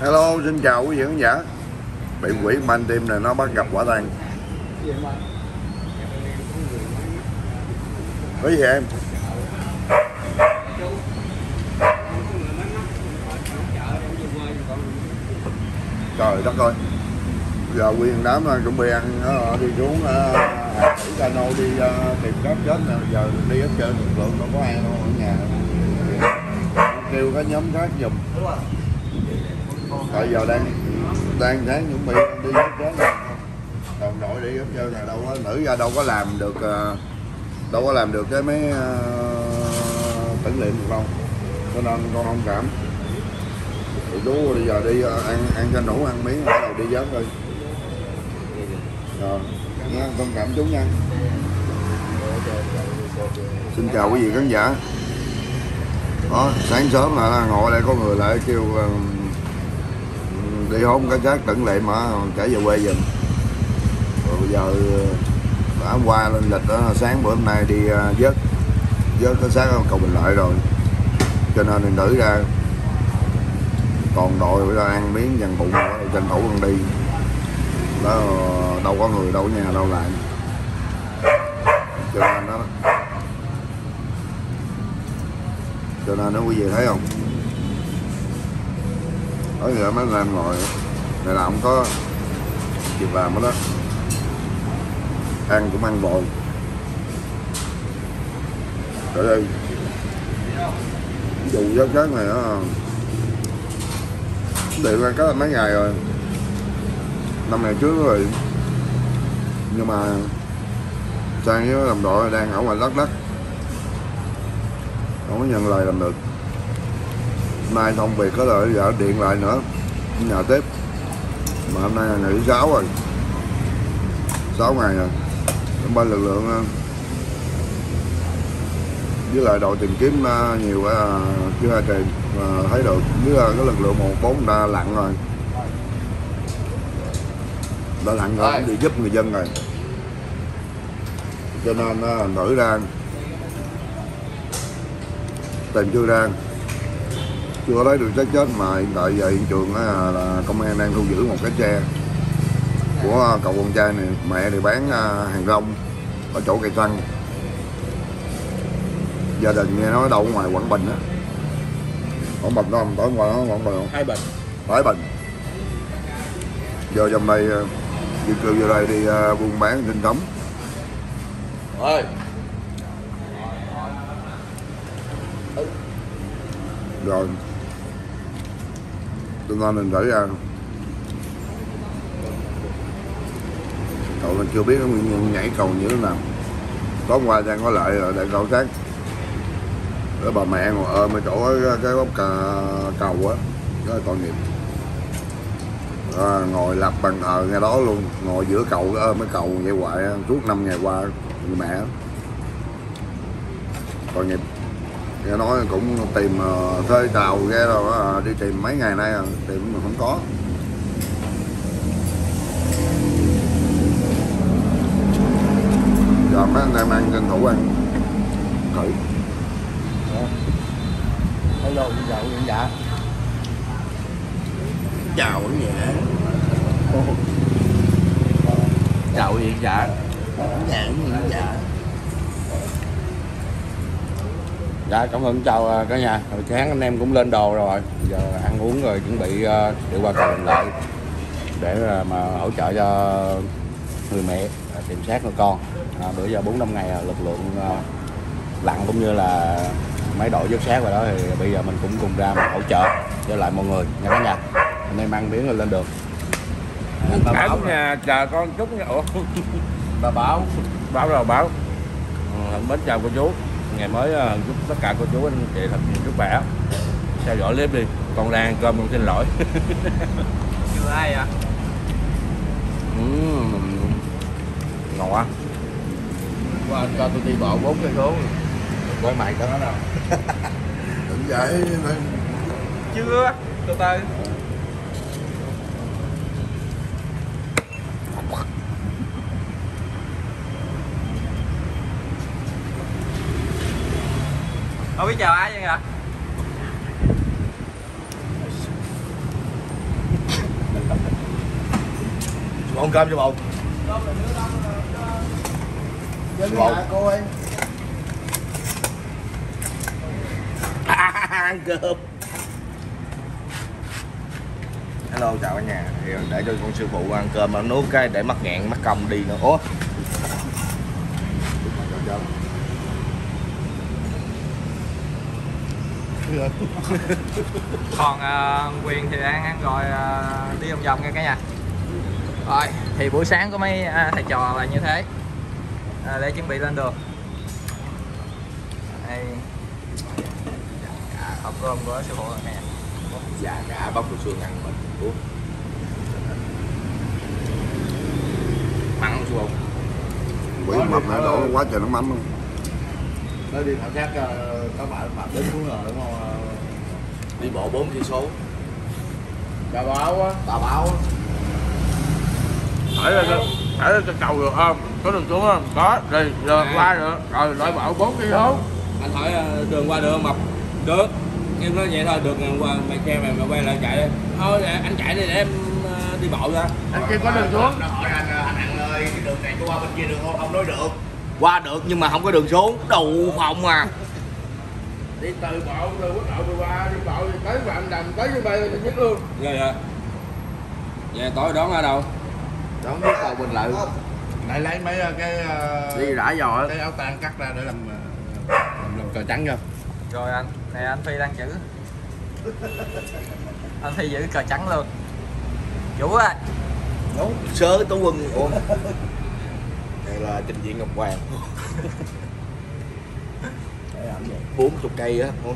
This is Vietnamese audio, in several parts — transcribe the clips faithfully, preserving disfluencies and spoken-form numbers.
Hello, xin chào quý vị khán giả. Bị quỷ man tim này nó bắt gặp quả tang. Cái gì em? Trời đất ơi. Giờ nguyên đám chuẩn bị ăn đi xuống Hà Thủy Cano đi tìm cáp chết nè. Giờ đi hết trơn, lực lượng không có ai đâu ở nhà. Kêu cái nhóm khác giùm. Tại giờ đang đang tháng chuẩn bị đi hết trơn. Đồng đội đi hết trơn là đâu có nữ ra đâu có làm được đâu có làm được cái mấy uh, tưởng niệm được đâu, cho nên con không cảm. Thì chú bây giờ đi uh, ăn ăn cho nổ ăn miếng bắt đầu đi giấc thôi. Rồi nha, thông cảm chú nha. Xin chào quý vị khán giả. Đó, sáng sớm là ngồi đây có người lại kêu uh, đi hôn cái xác tưởng niệm mà trở về quê giùm. Rồi bây giờ đã qua lên lịch đó, sáng bữa hôm nay đi uh, vớt vớt cái xác cầu Bình Lợi rồi, cho nên mình nữ ra còn đội bây giờ ăn miếng dằn bụng nữa, tranh thủ còn đi đó, đâu có người đâu có nhà đâu lại, cho nên đó cho nên nó quý vị thấy không, ở giờ mấy anh ngồi này là không có việc làm đó, đó. Ăn cũng ăn vội. Ở đây dù giấc giấc này nó điện ra có mấy ngày rồi, năm ngày trước rồi, nhưng mà sang với đồng đội đang ở ngoài Đắk Lắk không có nhận lời làm được. Nay thông việc có lợi giờ điện lại nữa nhà tiếp, mà hôm nay là ngày thứ sáu rồi, sáu ngày rồi. Bên lực lượng với lại đội tìm kiếm nhiều chưa ai tìm mà thấy được, với là cái lực lượng một bốn đã lặn rồi, đã lặn rồi cũng đi giúp người dân rồi, cho nên nổi ra tìm chưa ra, chưa lấy được xác chết. Mà hiện tại giờ hiện trường là công an đang thu giữ một cái xe của cậu con trai này, mẹ thì bán hàng rong ở chỗ cây xăng. Gia đình nghe nói đâu ở ngoài Quảng Bình á, Quảng Bình đó không, tối ngoài đó Quảng Bình không? Thái Bình. Thái Bình. Giờ trong đây di cư vô đây đi uh, buôn bán sinh sống. Ơi. Rồi. Tôi nói mình phải ra. Cậu mình chưa biết cái nguyên nhân nhảy cầu như thế nào. Tối qua đang có lại rồi để khảo sát. Cái bà mẹ ngồi ôm ở chỗ cái, cái gốc cà, cầu á, cái tội nghiệp. À, ngồi lập bàn thờ ngay đó luôn, ngồi giữa cầu ôm cái cầu vậy hoài suốt năm ngày qua người mẹ. Tội nghiệp. Nghe nói cũng tìm uh, thuê tàu ghe rồi uh, đi tìm mấy ngày nay rồi, tìm mà không có. Giờ mấy anh em ăn tranh thủ ăn thử. Hello, xin chào quý vị khán giả. Chào quý vị khán Chào quý vị khán giả. Chào quý vị khán giả. Dạ, cảm ơn chào cả nhà. Hồi sáng anh em cũng lên đồ rồi, giờ ăn uống rồi chuẩn bị uh, đi qua cầu Bình Lợi để uh, mà hỗ trợ cho người mẹ uh, tìm xác của con. À, bữa giờ bốn năm ngày uh, lực lượng uh, lặn cũng như là mấy đội vớt xác rồi đó, thì bây giờ mình cũng cùng ra mà hỗ trợ cho lại mọi người nha cả nhà. Anh em ăn miếng rồi lên đường. À, bà Bảo nha, chờ con chút nha. Ủa? Bà Bảo Bảo rồi Bảo. Ừ, mến chào cô chú. Ngày mới uh, chúc tất cả cô chú anh chị thật nhiều sức khỏe. Theo dõi clip đi. Con đang ăn cơm con xin lỗi. chưa ai ạ? Uhm, ngon quá. Qua anh cho tôi đi bộ bốn cây số. Quay mày có nó đâu. Đừng vậy. Chưa. Từ từ. Không biết chào ai vậy ạ? Con cơm cho bụng. Dân nhà cô ơi. Ăn cơm. Hello chào cả nhà. Thì để cho con sư phụ ăn cơm ăn nuốt cái để mắc nghẹn mắc công đi nữa. Ủa. Còn uh, Quyền thì đang ăn rồi, uh, đi vòng vòng nha cả nhà. Rồi thì buổi sáng của mấy uh, thầy trò là như thế, uh, để chuẩn bị lên đường. Đây à, hộp cơm của sư phụ rồi nè. Dạ cả bóc được xương ăn mình. Ủa. Mặn không sư phụ? Quỷ mập này đổ quá trời nước mắm luôn. Nó đi khảo sát có bạn bạn đến xuống rồi đúng không? Đi bộ bốn cây số. Bà báo á, bà báo á. Hỏi lên hỏi lên cái cầu được không? Có đường xuống không? Có. Rồi giờ qua được. Rồi loại bảo bốn cây số. Anh hỏi đường qua được không Mập? Được. Em nói vậy thôi, được qua mày che mày mày quay lại chạy đi. Thôi anh chạy đi để em đi bộ ra. Anh kia có đường xuống. Nó hỏi anh anh Hằng ơi, cái đường này có qua bên kia được không? Ông nói được. Qua được nhưng mà không có đường xuống. Đù phòng à. Đi từ bộ từ quốc lộ đi qua đi bộ thì tới Phạm Đầm tới sân bay thì nhất luôn. Rồi rồi. Vậy tối đón ở đâu? Đón biết cầu Bình Lợi. Lại lấy mấy cái Đi rải giò cái áo tang cắt ra để làm làm, làm cờ trắng cho. Rồi anh, nè anh Phi đang giữ. Anh Phi giữ cờ trắng luôn. Chủ ơi. Đúng. Sớ Tố Quân. Ủa. Đây là trình diện Ngọc Hoàng. bốn mươi cây á. Ủa.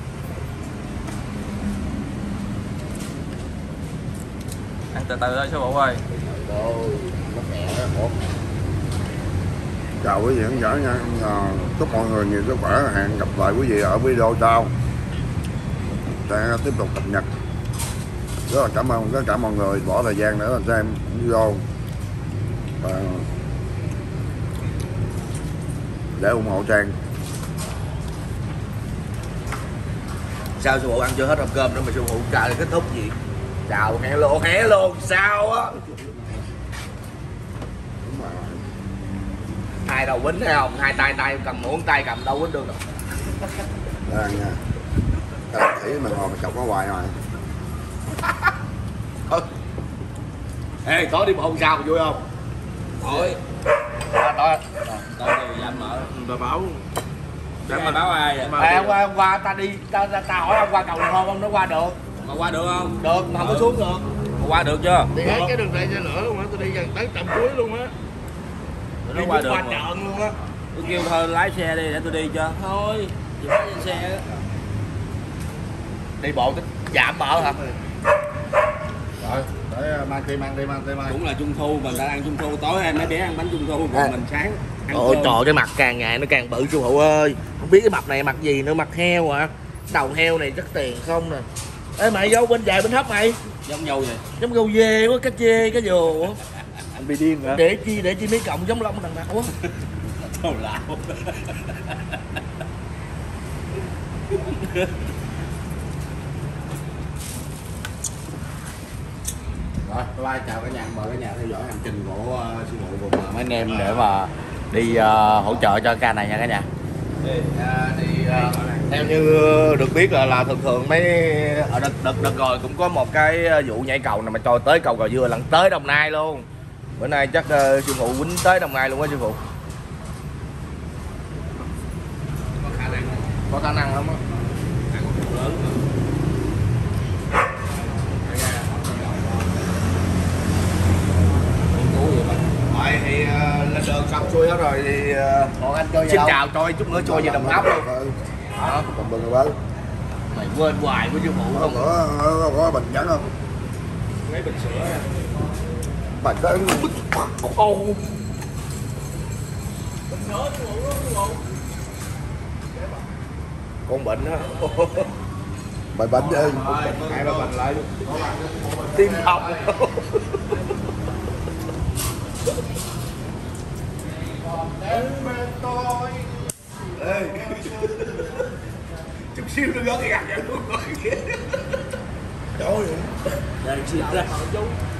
Ăn từ từ thôi sư phụ ơi. Đâu, mất mẹ đó. Ủa. Chào quý vị khán giả nha. Chúc mọi người nhiều sức khỏe. Hẹn gặp lại quý vị ở video sau. Sẽ tiếp tục cập nhật. Rất là cảm ơn tất cả mọi người bỏ thời gian để là xem video và để ủng hộ Trang. Sao sư phụ ăn chưa hết hộp cơm nữa mà sư phụ trời kết thúc gì? Chào hello hello sao á? Hai đầu quýnh thấy không? Hai tay tay cầm muỗng tay cầm đâu quýnh được đâu. Đang nha. Đang thấy mình ngồi mà chọc nó hoài rồi. Ê, tối đi bộ sao vui không? Thôi. Tối tối. Tối thì anh mở. Bà bảo. Để mà báo ai vậy? Ê, hôm qua hôm qua ta đi ta, ta, ta hỏi ông qua cầu được không? Ông nói qua được. Mà qua được không? Được, mà không có xuống được. Mà qua được chưa? Đi hết cái đường này cho nữa luôn á, tôi đi gần tới tầm cuối luôn á. Nó qua được qua mà. trợn luôn á. Tôi kêu thôi lái xe đi để tôi đi cho. Thôi, chỉ lái trên xe. Đi bộ tính giảm mỡ hả? Rồi, để mang đi mang đi mang đi mang. Cũng là trung thu, mình đã ăn trung thu tối hay mấy bé ăn bánh trung thu còn mình sáng ăn Ôi cơm. trời, cái mặt càng ngày nó càng bự sư phụ ơi. Không biết cái mặt này mặt gì nữa, mặt heo à. Đầu heo này chắc tiền không nè. Ê mày vô bên dài bên hấp mày. Giống nhau vậy. Giống gâu dê quá, cá chê, cá dồ. Anh bị điên hả? Để chi để chi mấy cọng giống lông đằng nào quá. Thầu lão. Rồi, bye bye, chào cả nhà, mời cả nhà theo dõi hành trình của uh, sư phụ cùng uh, Mấy anh em để mà đi uh, hỗ trợ cho ca này nha cả nhà. Thì, à, thì à, theo như được biết là, là thường thường mấy ở đợt, đợt, đợt rồi cũng có một cái vụ nhảy cầu này mà trôi tới cầu Gò Dưa lẫn tới Đồng Nai luôn. Bữa nay chắc uh, sư phụ quýnh tới Đồng Nai luôn á sư phụ. Có khả năng không? Có khả năng lắm á. Lớn mà. Rồi thì uh, lên đường xong xuôi hết rồi thì uh, còn anh chơi xin chào trôi chút nữa trôi về Đồng Tháp luôn. Đó, còn bừng rồi. Mày quên hoài với sư phụ không? Có, có, có bình trắng không? Mấy bình sữa nè. Bình trắng. Ô. Con bệnh á. Bài bánh đi. Hai ba bình lại. Tim thông. Ê. Chút xíu nó gớt cái gạt vậy luôn rồi. Trời ơi. Đây, xin ra.